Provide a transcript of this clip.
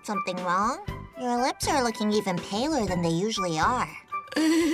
Something wrong? Your lips are looking even paler than they usually are.